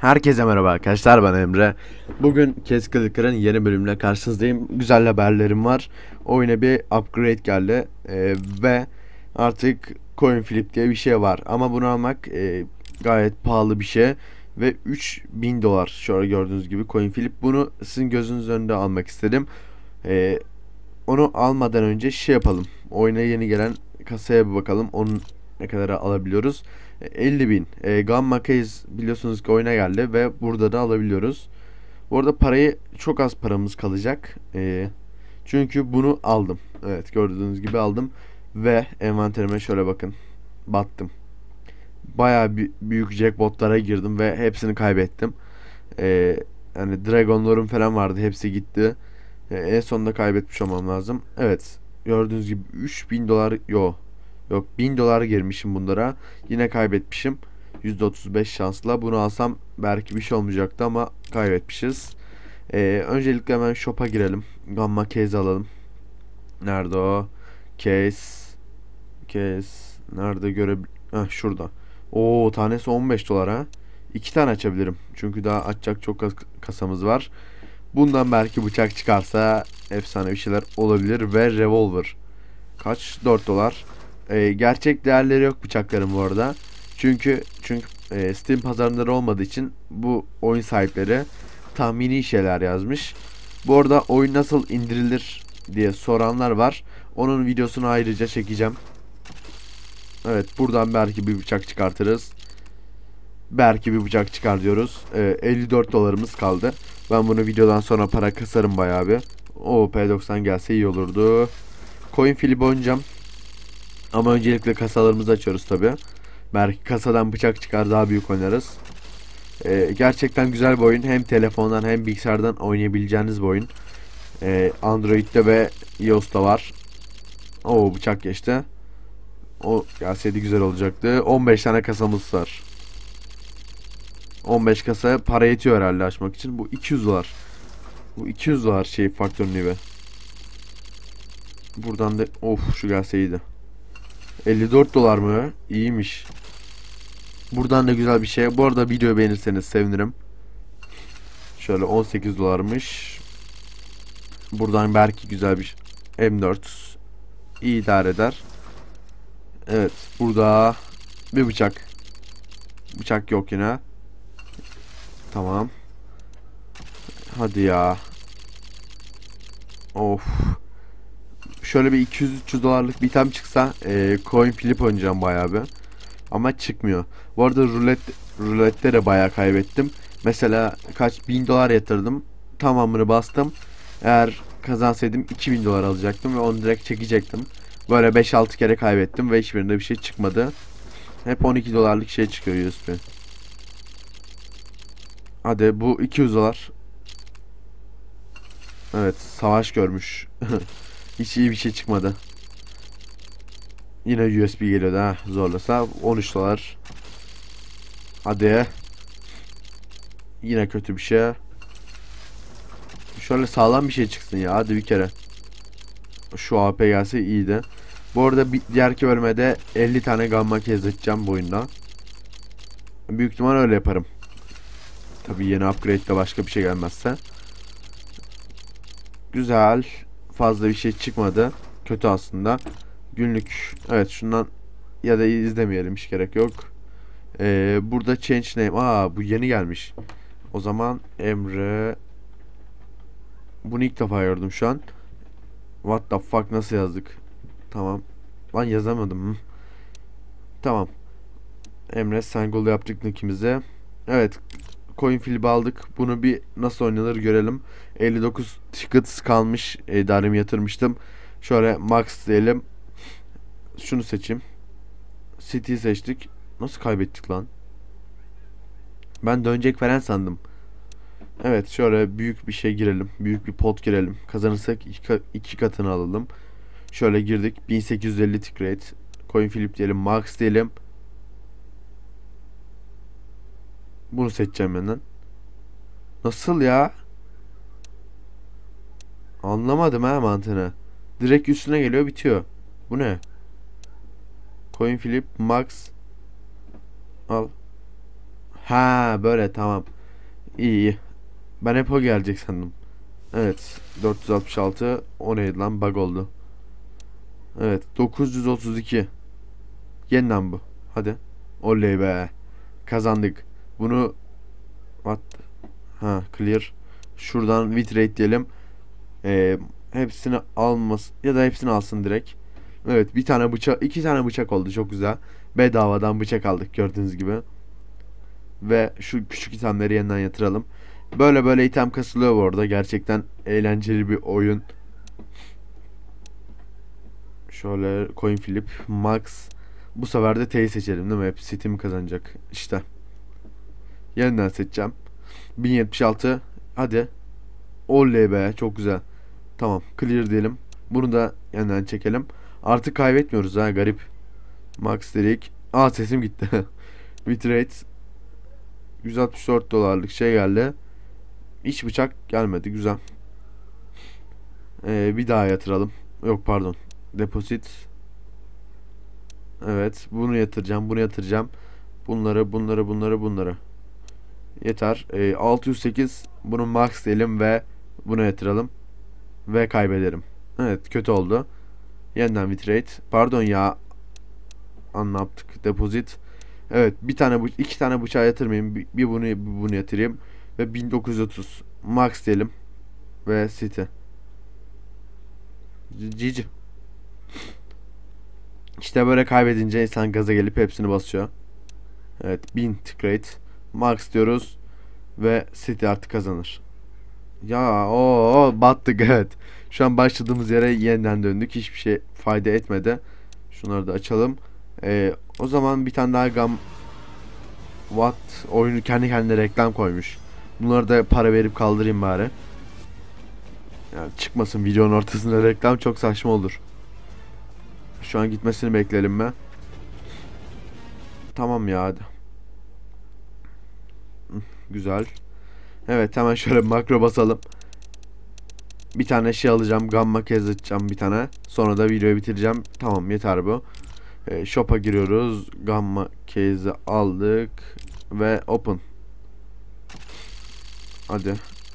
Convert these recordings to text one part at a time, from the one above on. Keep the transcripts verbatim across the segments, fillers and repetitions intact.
Herkese merhaba arkadaşlar, ben Emre. Bugün Castle yeni bölümüyle karşınızdayım. Güzel haberlerim var. Oyuna bir upgrade geldi Ee, ve artık coin flip diye bir şey var. Ama bunu almak e, gayet pahalı bir şey ve üç bin dolar. Şöyle gördüğünüz gibi coin flip. Bunu sizin gözünüz önünde almak istedim. Ee, Onu almadan önce şey yapalım. Oyuna yeni gelen kasaya bir bakalım. Onun ne kadar alabiliyoruz. E, elli bin. E, Gamma Case biliyorsunuz ki oyuna geldi ve burada da alabiliyoruz. Bu arada parayı çok az paramız kalacak. E, çünkü bunu aldım. Evet, gördüğünüz gibi aldım. Ve envanterime şöyle bakın. Battım. Bayağı bir büyük jackpotlara girdim ve hepsini kaybettim. E, Yani Dragon'larım falan vardı. Hepsi gitti. E, en sonunda kaybetmiş olmam lazım. Evet. Gördüğünüz gibi üç bin dolar yok. Yok, bin dolar girmişim bunlara. Yine kaybetmişim. yüzde otuz beş şansla. Bunu alsam belki bir şey olmayacaktı ama kaybetmişiz. E, öncelikle hemen shop'a girelim. Gamma case alalım. Nerede o? Case. Case. Nerede göre... Heh, şurada. Oo, tanesi on beş dolar ha. İki tane açabilirim. Çünkü daha açacak çok az kasamız var. Bundan belki bıçak çıkarsa efsane bir şeyler olabilir ve revolver. Kaç? dört dolar. Ee, gerçek değerleri yok bıçakların bu arada. Çünkü çünkü e, Steam pazarında olmadığı için bu oyun sahipleri tahmini şeyler yazmış. Bu arada oyun nasıl indirilir diye soranlar var. Onun videosunu ayrıca çekeceğim. Evet, buradan belki bir bıçak çıkartırız. Belki bir bıçak çıkar diyoruz. Ee, elli dört dolarımız kaldı. Ben bunu videodan sonra para kasarım bayağı bir. O P doksan gelse iyi olurdu. Coin flip oynayacağım. Ama öncelikle kasalarımızı açıyoruz tabi. Belki kasadan bıçak çıkar, daha büyük oynarız. Ee, gerçekten güzel bir oyun. Hem telefondan hem bilgisayardan oynayabileceğiniz bir oyun. Ee, Android'de ve iOS'ta var. Oo, bıçak geçti. O gelseydi güzel olacaktı. on beş tane kasamız var. on beş kasa para yetiyor herhalde açmak için. Bu iki yüz dolar. Bu iki yüz dolar şey faktörün gibi. Buradan da of, şu gelseydi. elli dört dolar mı? İyiymiş. Buradan da güzel bir şey. Bu arada videoyu beğenirseniz sevinirim. Şöyle on sekiz dolarmış. Buradan belki güzel bir M dört. İyi idare eder. Evet, burada bir bıçak. Bıçak yok yine. Tamam. Hadi ya. Of. Şöyle bir iki yüz üç yüz dolarlık bir item çıksa e, coin flip oynayacağım bayağı bir. Ama çıkmıyor. Bu arada rulet, rulette de bayağı kaybettim. Mesela kaç bin dolar yatırdım. Tamamını bastım. Eğer kazansaydım iki bin dolar alacaktım ve onu direkt çekecektim. Böyle beş altı kere kaybettim ve hiçbirinde bir şey çıkmadı. Hep on iki dolarlık şey çıkıyor U S B. Hadi, bu iki yüz dolar. Evet, savaş görmüş. Hiç iyi bir şey çıkmadı. Yine U S B geliyordu ha, zorlasa on üç dolar. Hadi. Yine kötü bir şey. Şöyle sağlam bir şey çıksın ya, hadi bir kere. Şu A P gelse iyiydi. Bu arada bir diğerki bölümde elli tane gamma kez açacağım bu oyunda. Büyük ihtimal öyle yaparım. Tabii yeni upgrade'de başka bir şey gelmezse. Güzel. Fazla bir şey çıkmadı. Kötü aslında. Günlük. Evet, şundan ya da izlemeyelim, hiç gerek yok. Ee, burada change name. Aa, bu yeni gelmiş. O zaman Emre. Bunu ilk defa gördüm şu an. What the fuck, nasıl yazdık? Tamam. Lan yazamadım. Hı. Tamam. Emre Sengol yaptık nickimize. Evet. Coin flip aldık. Bunu bir nasıl oynanır görelim. elli dokuz tickets kalmış. E, darimi yatırmıştım. Şöyle max diyelim. Şunu seçeyim. City seçtik. Nasıl kaybettik lan? Ben dönecek falan sandım. Evet, şöyle büyük bir şey girelim. Büyük bir pot girelim. Kazanırsak iki, iki katını alalım. Şöyle girdik. bin sekiz yüz elli tick rate. Coin flip diyelim. Max diyelim. Bunu seçeceğim benden. Nasıl ya? Anlamadım ha mantığını. Direkt üstüne geliyor, bitiyor. Bu ne? Coin flip max. Al. Ha böyle, tamam. İyi iyi. Ben hep o gelecek sandım. Evet, dört yüz altmış altı. O neydi lan, bug oldu. Evet, dokuz yüz otuz iki. Yeniden bu. Hadi. Oley be. Kazandık. Bunu what? Ha, clear. Şuradan bitrate diyelim. Ee, hepsini almaz ya da hepsini alsın direkt. Evet, bir tane bıçak, iki tane bıçak oldu, çok güzel. Bedavadan bıçak aldık gördüğünüz gibi. Ve şu küçük itemleri yeniden yatıralım. Böyle böyle item kasılıyor bu arada. Gerçekten eğlenceli bir oyun. Şöyle coin flip, max. Bu sefer de T'yi seçelim değil mi? Hep Steam kazanacak. İşte. Yeniden seçeceğim. bin yetmiş altı. Hadi. Oley be, çok güzel. Tamam, clear diyelim. Bunu da yeniden çekelim. Artık kaybetmiyoruz ha, garip. Max dedik. Aa, sesim gitti. Bitrate yüz altmış dört dolarlık şey geldi. Hiç bıçak gelmedi, güzel. Ee, bir daha yatıralım. Yok pardon. Deposit. Evet, bunu yatıracağım, bunu yatıracağım. Bunları, bunları, bunları, bunları. Yeter. Ee, altı yüz sekiz. Bunu max diyelim ve buna yatıralım. Ve kaybederim. Evet, kötü oldu. Yeniden bitrate. Pardon ya. An ne yaptık? Deposit. Evet, bir tane bu iki tane bıçağı yatırmayayım. Bir, bir bunu bir bunu yatırayım ve bin dokuz yüz otuz max diyelim ve city. Cici. İşte böyle kaybedince insan gaza gelip hepsini basıyor. Evet, bin ticket max diyoruz ve city artık kazanır. Ya o battık, evet. Şu an başladığımız yere yeniden döndük. Hiçbir şey fayda etmedi. Şunları da açalım. Ee, o zaman bir tane daha gam What? Oyunu kendi kendine reklam koymuş. Bunları da para verip kaldırayım bari. Yani çıkmasın videonun ortasında reklam, çok saçma olur. Şu an gitmesini bekleyelim mi? Tamam ya, hadi. Güzel. Evet, hemen şöyle makro basalım. Bir tane şey alacağım. Gamma kez açacağım bir tane. Sonra da videoyu bitireceğim. Tamam, yeter bu. E, shop'a giriyoruz. Gamma case'i aldık. Ve open. Hadi.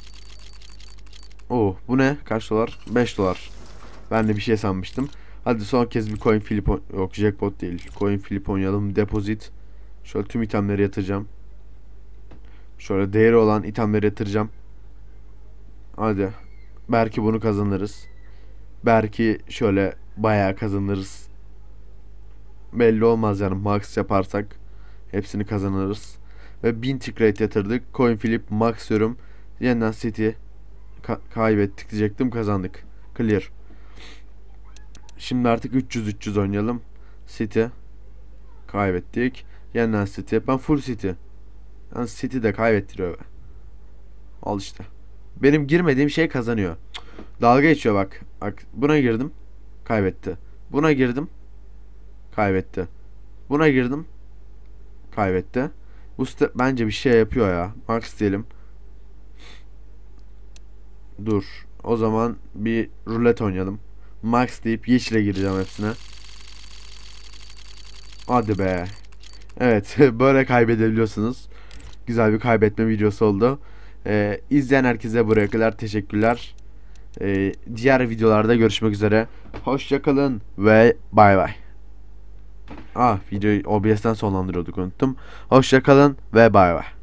Oo, bu ne? Kaç dolar? beş dolar. Ben de bir şey sanmıştım. Hadi son kez bir coin flip, yok jackpot değil. Coin flip oynayalım. Deposit. Şöyle tüm itemleri yatıracağım. Şöyle değeri olan itemleri yatıracağım. Hadi. Belki bunu kazanırız. Belki şöyle bayağı kazanırız. Belli olmaz yani, max yaparsak hepsini kazanırız. Ve bin ticket yatırdık. Coin flip max diyorum. Yeniden city Ka kaybettik diyecektim, kazandık. Clear. Şimdi artık üç yüz üç yüz oynayalım. City kaybettik. Yeniden city. Ben full city. Yani city de kaybettiriyor. Al işte. Benim girmediğim şey kazanıyor. Dalga geçiyor bak. Bak, buna girdim. Kaybetti. Buna girdim. Kaybetti. Buna girdim. Kaybetti. Bu bence bir şey yapıyor ya. Max diyelim. Dur. O zaman bir rulet oynayalım. Max deyip yeşile gireceğim hepsine. Hadi be. Evet, böyle kaybedebiliyorsunuz. Güzel bir kaybetme videosu oldu. Ee, izleyen herkese buraya kadar teşekkürler. Ee, diğer videolarda görüşmek üzere. Hoşça kalın ve bay bay. Ah, videoyu O B S'ten sonlandırıyorduk, unuttum. Hoşça kalın ve bay bay.